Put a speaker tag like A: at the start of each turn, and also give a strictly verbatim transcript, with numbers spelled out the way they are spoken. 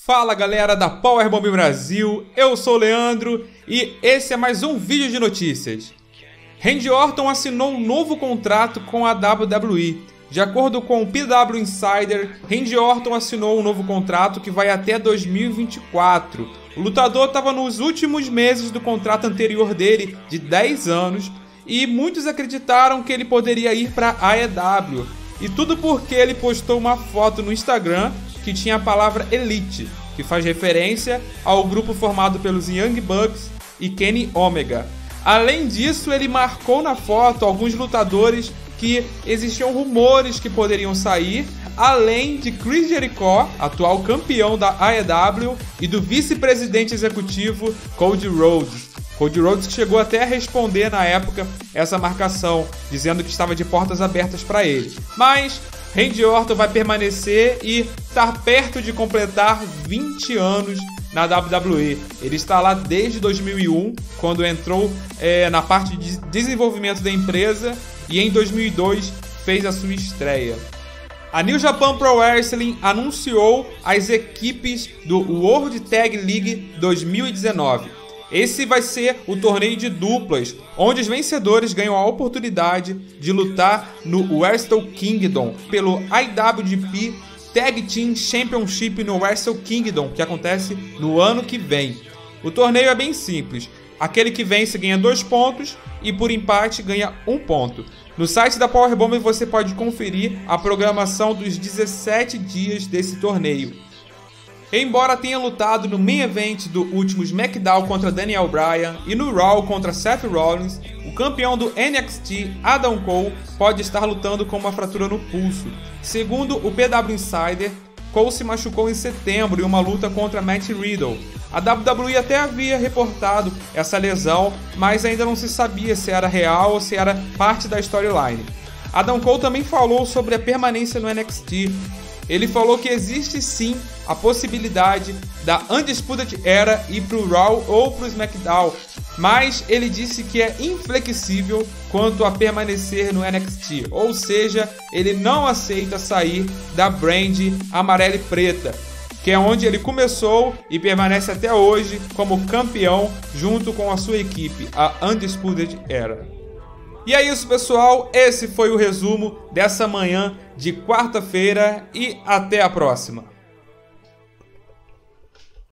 A: Fala galera da Powerbomb Brasil, eu sou o Leandro e esse é mais um vídeo de notícias. Randy Orton assinou um novo contrato com a W W E. De acordo com o P W Insider, Randy Orton assinou um novo contrato que vai até dois mil e vinte e quatro. O lutador estava nos últimos meses do contrato anterior dele, de dez anos, e muitos acreditaram que ele poderia ir para a A E W. E tudo porque ele postou uma foto no Instagram que tinha a palavra Elite, que faz referência ao grupo formado pelos Young Bucks e Kenny Omega. Além disso, ele marcou na foto alguns lutadores que existiam rumores que poderiam sair, além de Chris Jericho, atual campeão da A E W, e do vice-presidente executivo Cody Rhodes. Cody Rhodes chegou até a responder na época essa marcação, dizendo que estava de portas abertas para ele. Mas Randy Orton vai permanecer e estar perto de completar vinte anos na W W E. Ele está lá desde dois mil e um, quando entrou é, na parte de desenvolvimento da empresa, e em dois mil e dois fez a sua estreia. A New Japan Pro Wrestling anunciou as equipes do World Tag League dois mil e dezenove. Esse vai ser o torneio de duplas, onde os vencedores ganham a oportunidade de lutar no Wrestle Kingdom pelo I W G P Tag Team Championship no Wrestle Kingdom, que acontece no ano que vem. O torneio é bem simples. Aquele que vence ganha dois pontos e por empate ganha um ponto. No site da Powerbomb você pode conferir a programação dos dezessete dias desse torneio. Embora tenha lutado no main event do último SmackDown contra Daniel Bryan e no Raw contra Seth Rollins, o campeão do N X T, Adam Cole, pode estar lutando com uma fratura no pulso. Segundo o P W Insider, Cole se machucou em setembro em uma luta contra Matt Riddle. A W W E até havia reportado essa lesão, mas ainda não se sabia se era real ou se era parte da storyline. Adam Cole também falou sobre a permanência no N X T. Ele falou que existe sim a possibilidade da Undisputed Era ir pro Raw ou pro SmackDown, mas ele disse que é inflexível quanto a permanecer no N X T, ou seja, ele não aceita sair da brand amarela e preta, que é onde ele começou e permanece até hoje como campeão junto com a sua equipe, a Undisputed Era. E é isso, pessoal, esse foi o resumo dessa manhã de quarta-feira e até a próxima.